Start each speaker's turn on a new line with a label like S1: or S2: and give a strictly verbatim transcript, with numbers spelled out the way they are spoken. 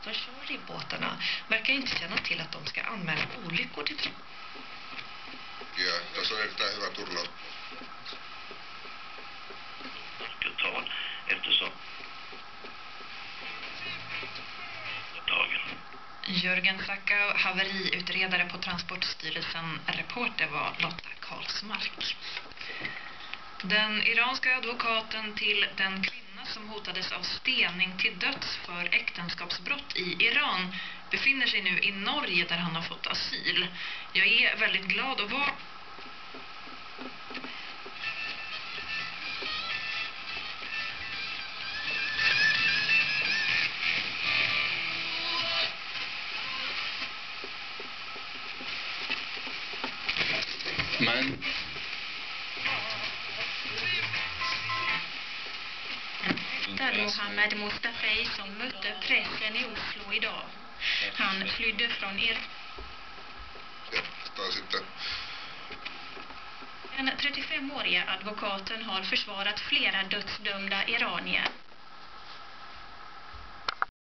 S1: som kör i båtarna verkar inte känna till att de ska anmäla olyckor till trafik.
S2: Ja, tässä on erittäin hyvä turnaus.
S3: Tal eftersom dagen.
S1: Jörgen Sacka, haveriutredare på Transportstyrelsen. Reporter var Lotta Karlsmark. Den iranska advokaten till den kvinna som hotades av stening till döds för äktenskapsbrott i Iran befinner sig nu i Norge där han har fått asyl. Jag är väldigt glad att vara...
S4: Men
S5: Mohammed Mustafay som mötte pressen i Oslo idag. Han flydde från Iran. Den trettiofemåriga advokaten har försvarat flera dödsdömda iranier.